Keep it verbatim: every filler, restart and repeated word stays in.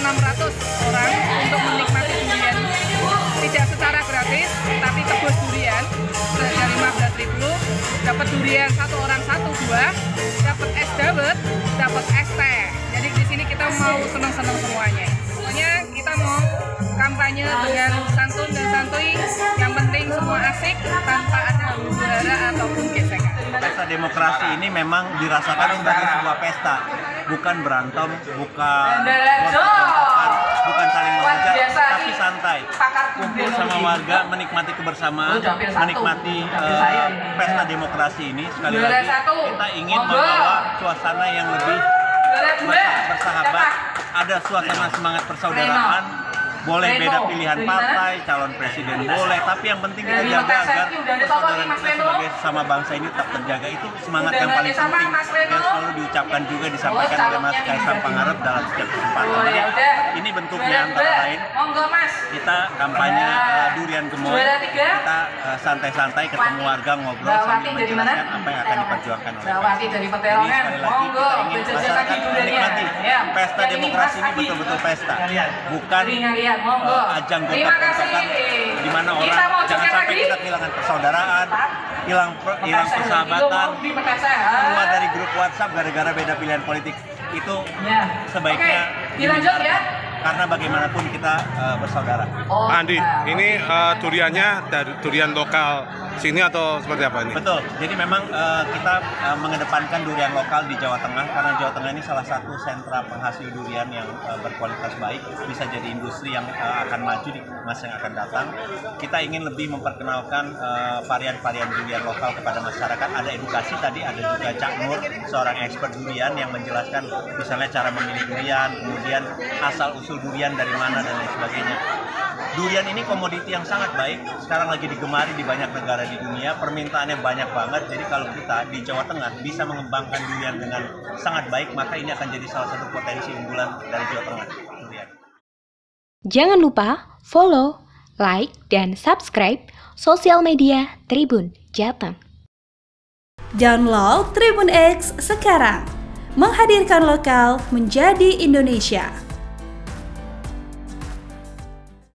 enam ratus orang untuk menikmati durian. Tidak secara gratis, tapi tebus durian seharga lima belas ribu. Dapat durian satu orang satu buah, dapat es dawet, dapat es teh. Jadi di sini kita mau senang-senang semuanya. Pokoknya kita mau kampanye dengan santun dan santuy. Yang penting semua asik tanpa ada huru-hara ataupun gesekan. Pesta demokrasi ini memang dirasakan sebagai sebuah pesta, bukan berantem, bukan bukan saling mengejar, tapi santai, kumpul sama warga, menikmati kebersamaan, menikmati uh, pesta demokrasi ini. Sekali lagi kita ingin membawa suasana yang lebih bersahabat, ada suasana semangat persaudaraan. Boleh beda pilihan partai, calon presiden boleh, tapi yang penting kita jaga agar persaudaraan kita sebagai sesama bangsa ini tetap terjaga. Itu semangat yang paling penting yang selalu diucapkan juga disampaikan oleh Mas Kaisang Pangarep dalam setiap kesempatan. Jadi ini bentuknya antara lain kita kampanye uh, durian gemoy, kita santai-santai uh, ketemu warga ngobrol sambil menjelaskan apa yang akan diperjuangkan oleh P S. Jadi sekali lagi kita ingin masyarakat menikmati pesta demokrasi ini betul-betul pesta, bukan Uh, ajang gontok-gontokan di mana orang jangan sampai kita kehilangan persaudaraan, hilang hilang persahabatan, keluar dari grup WhatsApp gara-gara beda pilihan politik. Itu sebaiknya dilanjut ya. Karena bagaimanapun kita uh, bersaudara. Andi, ini uh, duriannya dari durian lokal sini atau seperti apa ini? Betul. Jadi memang uh, kita uh, mengedepankan durian lokal di Jawa Tengah karena Jawa Tengah ini salah satu sentra penghasil durian yang uh, berkualitas baik, bisa jadi industri yang uh, akan maju di masa yang akan datang. Kita ingin lebih memperkenalkan uh, varian-varian durian lokal kepada masyarakat. Ada edukasi tadi, ada juga Cak Nur, seorang expert durian yang menjelaskan misalnya cara memilih durian, kemudian asal usul durian dari mana dan lain sebagainya. Durian ini komoditi yang sangat baik, sekarang lagi digemari di banyak negara di dunia, permintaannya banyak banget. Jadi kalau kita di Jawa Tengah bisa mengembangkan durian dengan sangat baik, maka ini akan jadi salah satu potensi unggulan dari Jawa Tengah. Durian. Jangan lupa follow, like, dan subscribe sosial media Tribun Jateng. Download Tribun X sekarang, menghadirkan lokal menjadi Indonesia.